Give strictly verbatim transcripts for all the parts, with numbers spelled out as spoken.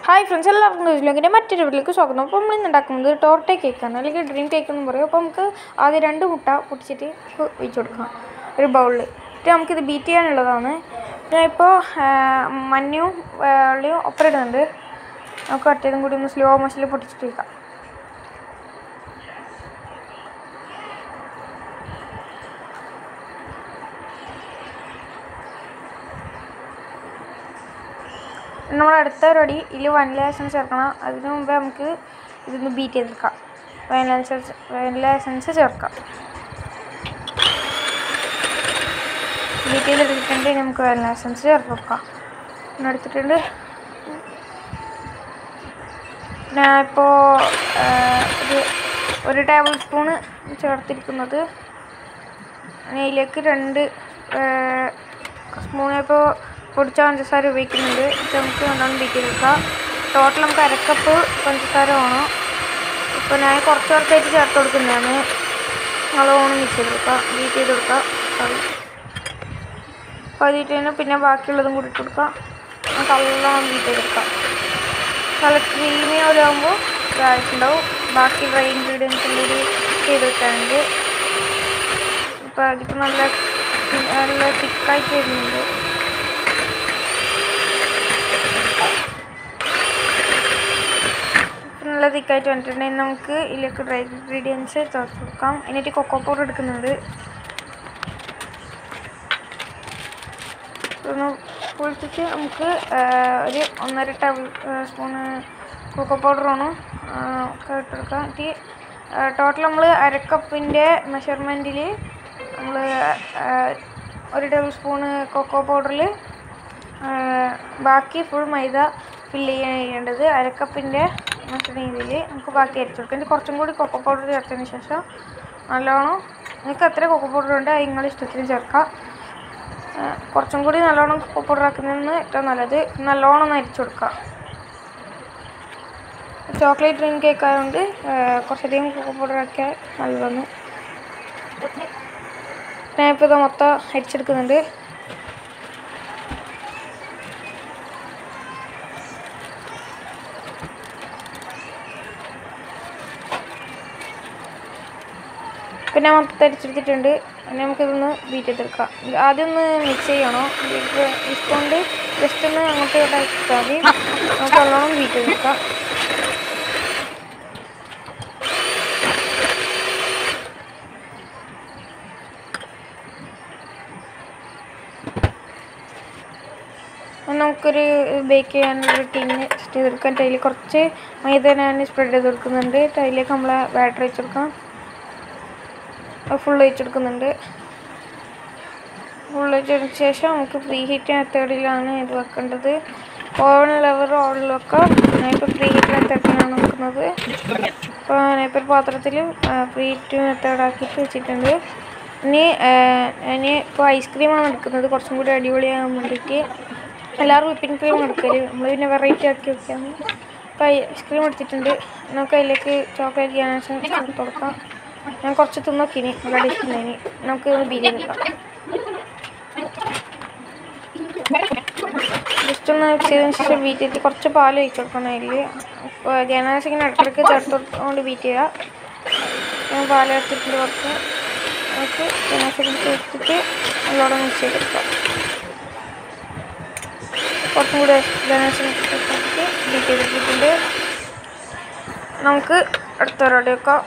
Hi friends, എല്ലാവർക്കും ഇതിലേക്ക് മറ്റൊരു വീട്ടിലേക്ക് സ്വാഗതം. അപ്പോൾ നമ്മൾ ഇന്ന് ഉണ്ടാക്കുന്നത് ടോർട്ടെ കേക്കാണ്, അല്ലെങ്കിൽ ഡ്രീം കേക്ക് എന്ന് പറയും. അപ്പോൾ നമുക്ക് ആദ്യം രണ്ട് മുട്ട പൊട്ടിച്ചിട്ട് ഒഴിച്ച് കൊടുക്കാം ഒരു ബൗളിൽ. എന്നിട്ട് നമുക്കിത് ബീറ്റ് ചെയ്യാനുള്ളതാണ്. ഞാൻ ഇപ്പോൾ മഞ്ഞയും വെള്ളയും ഒപ്പം ഇടുന്നുണ്ട്. നമുക്ക് ഒറ്റതും കൂടി ഒന്ന് സ്ലോ മോഷനിൽ പൊട്ടിച്ചിട്ട് വയ്ക്കാം. നമ്മൾ അടുത്ത പരിപാടി ഇതിൽ വനില എസൻസ് ചേർക്കണം. അതിന് മുമ്പേ നമുക്ക് ഇതൊന്ന് ബീറ്റ് ചെയ്തെടുക്കാം. വനില എസൻസ് വനില എസൻസ് ചേർക്കാം. ബീറ്റ് ചെയ്തെടുത്തിട്ടുണ്ട്. നമുക്ക് വനില എസൻസ് ചേർത്ത് കൊടുക്കാം. പിന്നെ എടുത്തിട്ടുണ്ട്. ഞാൻ ഇപ്പോൾ ഒരു ഒരു ടേബിൾ സ്പൂണ് ചേർത്തിരിക്കുന്നത്. അതിലേക്ക് രണ്ട് സ്പൂൺ ഇപ്പോൾ പൊടിച്ച പഞ്ചസാര ഉപയോഗിക്കുന്നുണ്ട്. ഇത് നമുക്ക് നല്ലോണം ബീറ്റ് ചെയ്തെടുക്കാം. ടോട്ടൽ നമുക്ക് അരക്കപ്പ് പഞ്ചസാര വേണം. ഇപ്പോൾ ഞാൻ കുറച്ച് കുറച്ചായിട്ട് ചേർത്ത് കൊടുക്കുന്നതാണ്. നല്ലോണം മിക്സ് ചെയ്തെടുക്കുക, ബീറ്റ് ചെയ്ത് കൊടുക്കുക. സോറി പതിയിട്ട് തന്നെ പിന്നെ ബാക്കിയുള്ളതും കൂടി ഇട്ട് കൊടുക്കുക. നമുക്ക് നല്ലോണം ബീറ്റ് ചെയ്തെടുക്കാം. നല്ല ക്രീമി പോലെ ആകുമ്പോൾ ഇതായിട്ടുണ്ടാവും. ബാക്കി ഡ്രൈ ഇൻഗ്രീഡിയൻസും കൂടി ചെയ്ത് വെക്കാനുണ്ട്. ഇപ്പോൾ അതിപ്പോൾ നല്ല നല്ല തിക്കായിട്ട് വരുന്നുണ്ട്. നല്ല തിക്കായിട്ട് വന്നിട്ടുണ്ടെങ്കിൽ നമുക്ക് ഇതിലേക്ക് ഡ്രൈ ഇൻഗ്രീഡിയൻസ് ചേർത്ത് കൊടുക്കാം. എന്നിട്ട് കൊക്കോ പൗഡർ എടുക്കുന്നുണ്ട്. ഒന്ന് പൊളിച്ചിട്ട് നമുക്ക് ഒരു ഒന്നര ടേബിൾ സ്പൂണ് കൊക്കോ പൗഡറാണ് ഒക്കെ ഇട്ടെടുക്കാം. എന്നിട്ട് ടോട്ടൽ നമ്മൾ അരക്കപ്പിൻ്റെ മെഷർമെൻറ്റിൽ നമ്മൾ ഒരു ടേബിൾ സ്പൂണ് കൊക്കോ പൗഡറിൽ ബാക്കി ഫുൾ മൈദ ഫില്ല് ചെയ്യാൻ ചെയ്യേണ്ടത്. അരക്കപ്പിൻ്റെ രീതിയിൽ നമുക്ക് ബാക്കി അരിച്ചു കൊടുക്കാം. എന്നിട്ട് കുറച്ചും കൂടി കൊക്കോ പൗഡർ ചേർത്തതിന് ശേഷം നല്ലോണം നിങ്ങൾക്ക് എത്ര കൊക്കോ പൗഡർ ഉണ്ട് അത് നിങ്ങളുടെ ഇഷ്ടത്തിന് ചേർക്കാം. കുറച്ചും കൂടി നല്ലോണം കൊക്കോ പൗഡർ ആക്കുന്നതിന് ഏറ്റവും നല്ലത്. നല്ലോണം ഒന്ന് അരിച്ചു കൊടുക്കുക. ചോക്ലേറ്റ് ഡ്രീം കേക്ക് ആയതുകൊണ്ട് കുറച്ചധികം കൊക്കോ പൗഡർ ആക്കിയാൽ നല്ലതാണ്. ഞാനിപ്പോൾ ഇത് മൊത്തം അരിച്ചെടുക്കുന്നുണ്ട്. പിന്നെ മൊത്തം അരിച്ചെടുത്തിട്ടുണ്ട്. പിന്നെ നമുക്കിതൊന്ന് ബീറ്റ് ചെയ്തെടുക്കാം. ആദ്യം ഒന്ന് മിക്സ് ചെയ്യണം. ഇതുകൊണ്ട് ജസ്റ്റ് ഒന്ന് അങ്ങോട്ട് ഇട്ടാൽ മതി. നമുക്ക് നല്ലോണം ബീറ്റ് ചെയ്തെടുക്കാം. നമുക്കൊരു ബേക്ക് ചെയ്യാനൊരു ടീന് സെറ്റ് ചെയ്തെടുക്കാം. അതിൽ കുറച്ച് മൈദ ഞാൻ സ്പ്രെഡ് ചെയ്ത് കൊടുക്കുന്നുണ്ട്. അതിലേക്ക് നമ്മൾ ബാറ്റർ വെച്ച് കൊടുക്കാം. ഫുൾ ഒഴിച്ചെടുക്കുന്നുണ്ട്. ഫുൾ ഒഴിച്ചതിന് ശേഷം നമുക്ക് പ്രീ ഹീറ്റ് മെത്തേഡിലാണ് ഇത് വെക്കേണ്ടത്. ഓവൻ ലെവർ ഓവനിൽ വെക്കാം. ഞാനിപ്പോൾ പ്രീ ഹീറ്റ് മെത്തേഡിലാണ് വെക്കുന്നത്. ഇപ്പോൾ ഞാനിപ്പോൾ ഒരു പാത്രത്തിൽ പ്രീ ഹീറ്റ് മെത്തേഡാക്കിയിട്ട് വെച്ചിട്ടുണ്ട്. ഇനി ഞാൻ ഇപ്പോൾ ഐസ്ക്രീമാണ് എടുക്കുന്നത്, കുറച്ചും കൂടി അടിപൊളിയാകാൻ വേണ്ടിയിട്ട്. എല്ലാവരും വിപ്പിംഗ് ക്രീം എടുക്കല്, നമ്മൾ പിന്നെ വെറൈറ്റി ആക്കി വെക്കാം. ഇപ്പോൾ ഐസ്ക്രീം എടുത്തിട്ടുണ്ട്. നമുക്ക് അതിലേക്ക് ചോക്ലേറ്റ് ഗ്യാനേഷൻ ചേർത്ത് കൊടുക്കാം. ഞാൻ കുറച്ച് തിന്നോക്കിനി നല്ല ടേസ്റ്റ് ഉണ്ടായിനി. നമുക്ക് ഒന്ന് ബീറ്റ് ചെയ്തെടുക്കാം. ജസ്റ്റ് ഒന്ന് മിക്സ് ചെയ്തതിന് ശേഷം ബീറ്റ് ചെയ്തിട്ട് കുറച്ച് പാൽ ഒഴിച്ച് കൊടുക്കണം. അതിൽ ഇപ്പോൾ ഗ്യാനേഷൻ ഇങ്ങനെ ഇടയ്ക്കിടയ്ക്ക് ചേർത്ത് കൊടുത്തുകൊണ്ട് ബീറ്റ് ചെയ്യുക. ഞാൻ പാൽ എടുത്തിട്ടുണ്ട് കുറച്ച്. നമുക്ക് ഗ്യാനേഷൻ ചേർത്തിട്ട് നല്ലോണം മിക്സ് ചെയ്തെടുക്കാം. കുറച്ചും കൂടി ഗ്യാനേഷൻ ചേർത്തിട്ട് ബീറ്റ് ചെയ്തെടുത്തിട്ടുണ്ട്. നമുക്ക് അടുത്ത പരിപാടി വെക്കാം.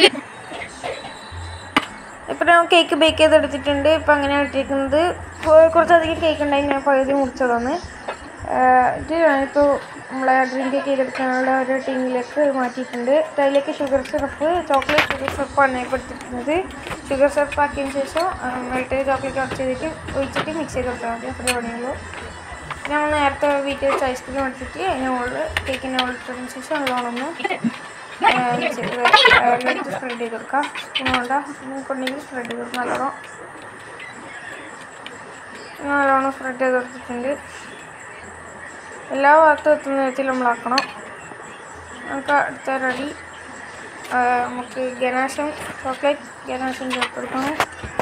ഇപ്പോൾ ഞാൻ കേക്ക് ബേക്ക് ചെയ്തെടുത്തിട്ടുണ്ട്. ഇപ്പോൾ അങ്ങനെയാണ് ഇട്ടിരിക്കുന്നത്. കുറച്ചധികം കേക്ക് ഉണ്ടായി, ഞാൻ പകുതി മുറിച്ചതാണ്. ഇത് ഞാനിപ്പോൾ നമ്മളെ ഡ്രീം കേക്ക് ചെയ്തെടുക്കാനുള്ള ഒരു ടീമിലേക്ക് മാറ്റിയിട്ടുണ്ട്. അതിലേക്ക് ഷുഗർ സിറപ്പ്, ചോക്ലേറ്റ് ഷുഗർ സിറപ്പാണ് ഇപ്പോൾ എടുത്തിരിക്കുന്നത്. ഷുഗർ സിറപ്പ് ആക്കിയതിന് ശേഷം മെൽറ്റ് ചോക്ലേറ്റ് കുറച്ച് ചെയ്തിട്ട് ഒഴിച്ചിട്ട് മിക്സ് ചെയ്ത് കൊടുത്താൽ മതി. അത്ര പണിയുള്ളൂ. ഞാൻ നേരത്തെ വീട്ടിൽ വെച്ച് ഐസ്ക്രീം എടുത്തിട്ട് അതിൻ്റെ മുകളിൽ കേക്കിൻ്റെ മുകളിൽ ഇട്ടതിന് ശേഷം നല്ലോണം ഒന്ന് സ്പ്രെഡ് ചെയ്ത് കൊടുക്കാം. സ്പൂൺ കൊണ്ട് കൊണ്ടെങ്കിൽ സ്പ്രെഡ് ചെയ്ത് കൊടുക്കാം. നല്ലോണം നല്ലോണം സ്പ്രെഡ് ചെയ്ത് കൊടുത്തിട്ടുണ്ട്. എല്ലാ ഭാഗത്തും എത്തുന്ന വിധത്തിൽ നമ്മളാക്കണം. നമുക്ക് അടുത്ത റെഡി. നമുക്ക് ഗനാശം ചോക്ലേറ്റ് ഗനാശം ചേർത്ത് കൊടുക്കണം.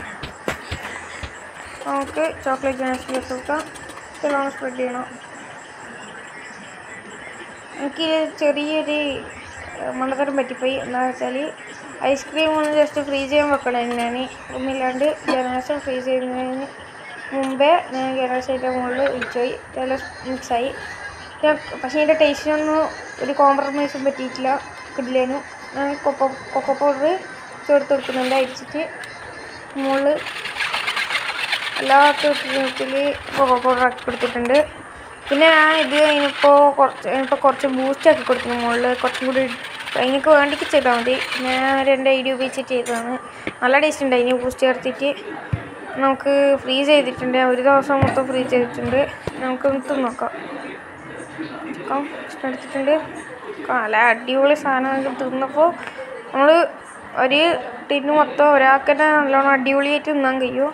നമുക്ക് ചോക്ലേറ്റ് ഗനാശം ചേർത്ത് കൊടുക്കാം. നല്ലോണം സ്പ്രെഡ് ചെയ്യണം. എനിക്ക് ചെറിയൊരു മണ്ടത്തരം പറ്റിപ്പോയി. എന്താണെന്ന് വെച്ചാൽ ഐസ്ക്രീം ഒന്ന് ജസ്റ്റ് ഫ്രീസ് ചെയ്യാൻ വെക്കണം. ഞാൻ ഒന്നുമില്ലാണ്ട് ഗനാശം ഫ്രീസ് ചെയ്യുന്നതിന് മുമ്പേ ഞാൻ ഗനാശത്തിൻ്റെ മുകളിൽ ഒഴിച്ചുപോയി. എല്ലാം മിക്സായി. പക്ഷേ ഇതിൻ്റെ ടേസ്റ്റിനൊന്നും ഒരു കോംപ്രമൈസും പറ്റിയിട്ടില്ല. കിടിലേനു. ഞാൻ കൊക്കോ കൊക്കോ പൗഡർ ചേർത്ത് കൊടുക്കുന്നുണ്ട്. അരിച്ചിട്ട് മുകളിൽ എല്ലാ വീട്ടിൽ കൊക്കോ പൗഡർ ആക്കി കൊടുത്തിട്ടുണ്ട്. പിന്നെ ഞാൻ ഇത് അതിനിപ്പോൾ കുറച്ച് ഇപ്പോൾ കുറച്ച് ബൂസ്റ്റ് ആക്കി കൊടുക്കുന്നു മുകളിൽ. കുറച്ചും കൂടി അതിനൊക്കെ വേണ്ടിയിട്ട് ചെയ്താൽ മതി. ഞാൻ രണ്ട് ഐഡിയ ഉപയോഗിച്ചിട്ട് ചെയ്തതാണ്. നല്ല ടേസ്റ്റ് ഉണ്ട്. അതിന് ബൂസ്റ്റ് ചേർത്തിട്ട് നമുക്ക് ഫ്രീസ് ചെയ്തിട്ടുണ്ട്. ഒരു ദിവസം മൊത്തം ഫ്രീസ് ചെയ്തിട്ടുണ്ട്. നമുക്ക് തിന്ന് നോക്കാം. നോക്കാം എടുത്തിട്ടുണ്ട്. നല്ല അടിപൊളി സാധനം. തിന്നപ്പോൾ നമ്മൾ ഒരു ടിന്ന് മൊത്തം ഒരാൾക്ക് തന്നെ നല്ലോണം അടിപൊളിയായിട്ട് തിന്നാൻ കഴിയും.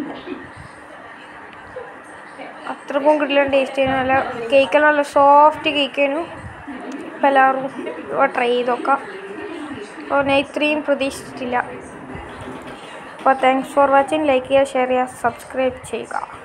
അത്രക്കും കിട്ടില്ല ടേസ്റ്റ് ചെയ്യുന്നു. നല്ല കേക്കെല്ലാം നല്ല സോഫ്റ്റ് കേക്കേനു. അപ്പോൾ എല്ലാവരും ട്രൈ ചെയ്ത് നോക്കാം. അപ്പോൾ ഞാൻ ഇത്രയും പ്രതീക്ഷിച്ചിട്ടില്ല. അപ്പോൾ താങ്ക്സ് ഫോർ വാച്ചിങ്. ലൈക്ക് ചെയ്യുക, ഷെയർ ചെയ്യുക, സബ്സ്ക്രൈബ് ചെയ്യുക.